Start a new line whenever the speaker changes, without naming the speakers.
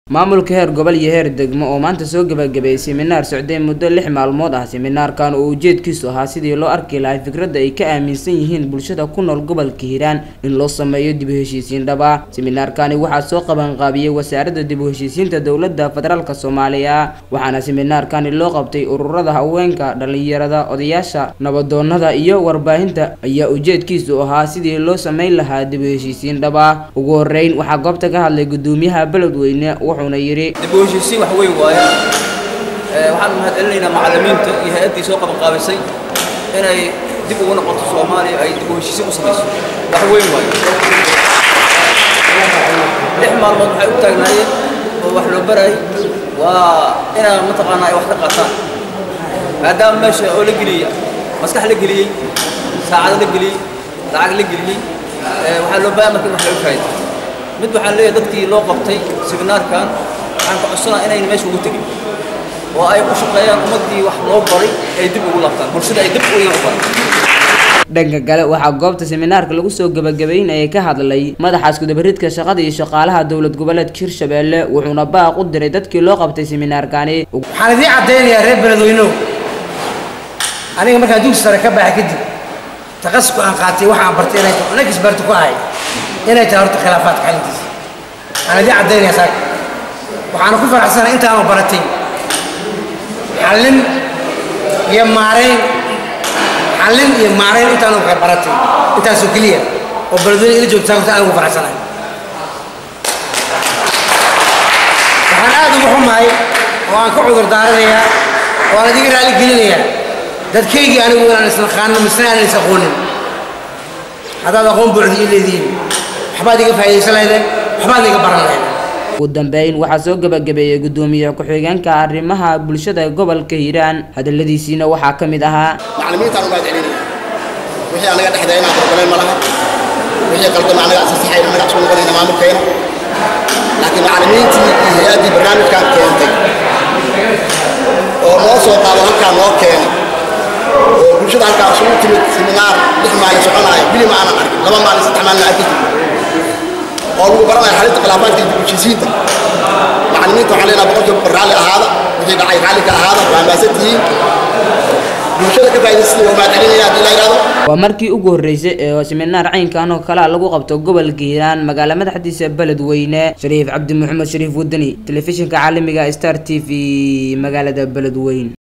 maamulka heer gobol iyo heer degmo oo maanta soo gabagabeeyay seminar socday muddo 6 maalmood ah. Seminaarkan oo ujeedkiisu ahaa sidii loo arki lahaa fikradda ay ka aaminsan yihiin bulshada ku nool gobolka Hiiraan in loo sameeyo dib u heshiisiin dhab ah. Seminaarkani waxaa soo qaban qaabiyay wasaaradda dib u heshiisiinta dowladda federaalka Soomaaliya, waxaana seminaarkani loo qabtay ururada haweenka, dhalinyarada, odayaasha, nabadoonnada iyo warbaahinta ayaa ujeedkiisu ahaa sidii loo sameyn lahaa dib u heshiisiin dhab ah. Ugu horeyn waxaa goobta ka hadlay gudoomiyaha Beledweyne wuxuuna yiri
dib u heshiisiin wax weyn waaye waxaan mahadcelinaynaa macallimiinta iyo hay'adii soo qaban qaabisay inay dib ugu noqoto Soomaaliya ay dib u heshiisiin u sameyso wax weyn waaye 6 maalmood waxay u taagnaayeen oo wax loo baray waa inaan mataqaanaa ay wax ka qaataan maadaama meesha oo la geliyay maskax la geliyay saacad la geliyay lacag la geliyay waxaa loo baahan markii wax laga faa'iido mid waxaan leeyahay dadkii loo qabtay seminaarkan waxaan ku codsanaa inay meesha ugu tagin oo ay u shaqeeyaan ummadii wax loo baray ay dib ugu laabtaan bulshada ay dib ugu yeeshaan.
dhanka kale waxaa goobta seminaarka lagu soo gabagabeeyay ka hadlay madaxa isku dabaridka shaqada iyo shaqaalaha dowlad goboleedka Hirshabelle wuxuuna baaq u diray dadkii loo qabtay seminaarkani.
waxaan idin cadeynayaa reer Beledweyne aniga markaan dugsi sare ka baxay kadib taqasku aan qaatay waxaan bartay inay tahay expert ku ahay inay tahay horta khilaafaadka xalintiisa aan idin cadeynayaa saak waxaan ku faraxsanahay intaan baratay xalin iyo maareyn intaan oo baratay intaas oo kaliya oo Beledweyne ila joogtaa aan ugu faraxsanahay. waxaan aad ugu xumahay oo aan ka cudur daaranayaa oo aan idin raali gelinayaa dadkayga anigu inaan isla qaano misnaan is aqoonin hadaad aqoon buuxdi leediin waxbaad iga faa'iideysan lahaydeen waxbaad iga baran lahaydeen.
ugu dambeyn waxaa soo gabagabeeyay gudoomiyaha ku-xigeenka arrimaha bulshada gobolka Hiiraan hadaladiisina waxaa ka mid ahaa
macallimiinta uga celinaya wixii anaga dhexdeena problem ma laha wixii qaldan anaga saxay anaga soo noqonayna maamulkeena laakiin macallimiintii iyo hay'adii barnaamijkan keentay oo noo soo qaado halkaan noo keenay oo bulshada halkaan soo timid seminar 6 maalin soconaya bili ma ana arkin 2 maalin 3 maalin arkin oo lagu baranayo xalinta khilaafaadka dib u heshiisiinta macallimiinta waxaa leedahay boqolkiiba raalli ahaada wixii dhacay raalli ka ahaada waa maasantihiin bulshada ka faa'iidaysatay waa mahadcelinaya haddii la yidhaahdo.
waa markii ugu horeysay ee seminaar caynkan oo kale lagu qabto gobolka Hiiraan magaala madaxdiisa Beledweyne. Shariif Cabdi Maxamed Shariif Wadani, telefishinka caalamiga Star TV magaalada Beledweyne.